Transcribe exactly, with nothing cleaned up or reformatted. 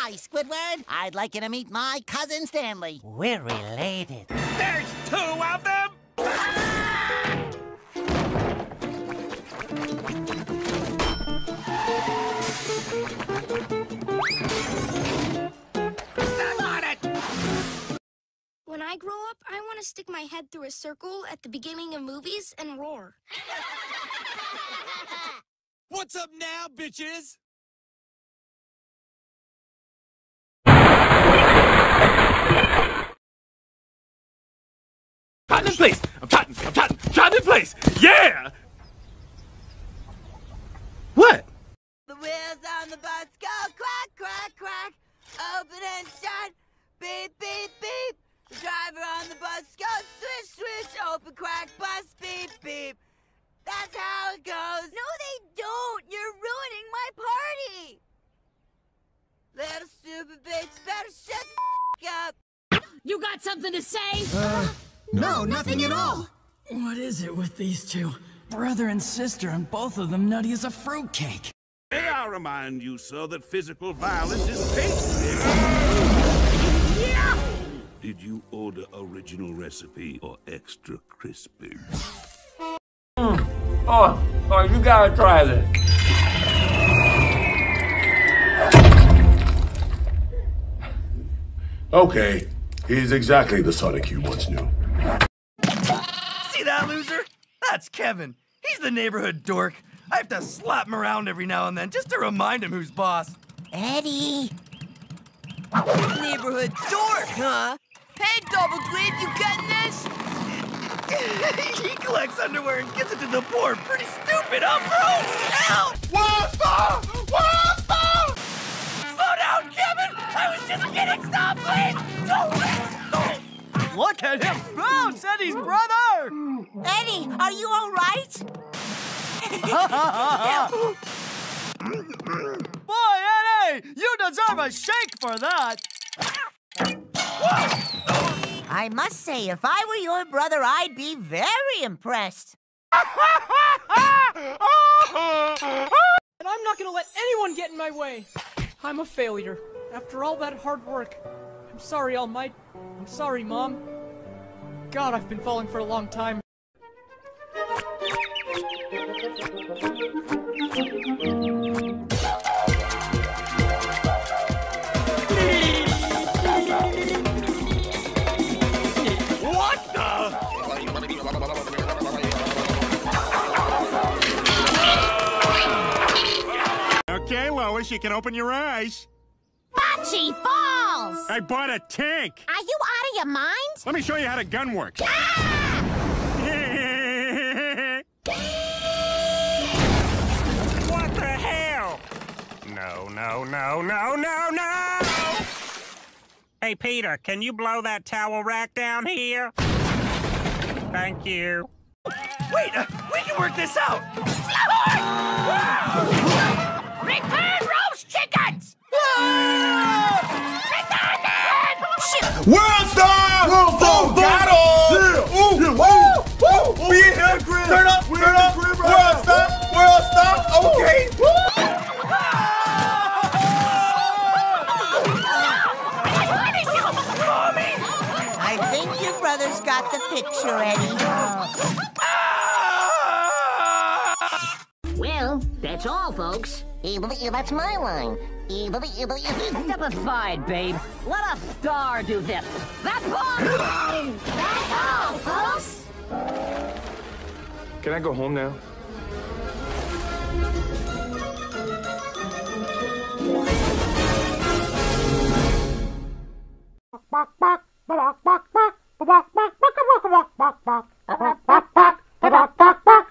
Hi, Squidward. I'd like you to meet my cousin Stanley. We're related. There's two of them! Step on it! When I grow up, I want to stick my head through a circle at the beginning of movies and roar. What's up now, bitches? Cotton in place! I'm cotton! I'm cotton! Cotton in place! Yeah! What? The wheels on the bus go crack, crack, crack. Open and shut. Beep, beep, beep. The driver on the bus goes swish, swish. Open, crack, bus, beep, beep. That's how it goes. No, they don't. You're ruining my party. Little stupid bitch, better shut the f up. You got something to say? Uh, no, nothing at all. What is it with these two? Brother and sister, and both of them nutty as a fruitcake. May I remind you, sir, that physical violence is tasty. Yeah! Did you order original recipe or extra crispy? Mm. Oh, oh, you gotta try this. Okay, he's exactly the Sonic you once knew. See that loser? That's Kevin. He's the neighborhood dork. I have to slap him around every now and then just to remind him who's boss. Eddie! Neighborhood dork, huh? Hey, Double Gleed, you getting this? He collects underwear and gives it to the poor. Pretty stupid, huh, bro? Help! Wasta! Wasta! Slow down, Kevin! I was just kidding! Stop, please! Don't! Look at him bounce, Eddie's brother! Eddie, are you all right? Boy, Eddie, you deserve a shake for that! I must say, if I were your brother, I'd be very impressed. And I'm not gonna let anyone get in my way. I'm a failure. After all that hard work. I'm sorry, All Might. I'm sorry, Mom. God, I've been falling for a long time. What the? Okay, Lois, you can open your eyes. Bocce balls! I bought a tank. Are you out of your mind? Let me show you how the gun works. What the hell? No, no, no, no, no, no! Hey, Peter, can you blow that towel rack down here? Thank you. Wait, uh, we can work this out! Return roast chickens! World Star! World Star! Battle! Yeah! Ooh! Yeah! Woo! Woo! We in here! Turn up! We turn up! World Star! World Star! Okay! I think your brother's got the picture, Eddie. Well, that's all, folks. That's my line. Step aside, babe. Let a star do this. That's all! That's all, folks! Can I go home now? Bye.